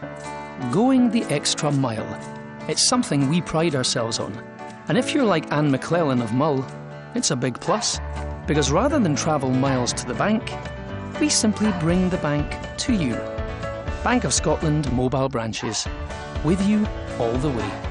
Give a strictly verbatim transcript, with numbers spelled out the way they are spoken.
Going the extra mile. It's something we pride ourselves on. And if you're like Anne McClellan of Mull, it's a big plus. Because rather than travel miles to the bank, we simply bring the bank to you. Bank of Scotland mobile branches. With you all the way.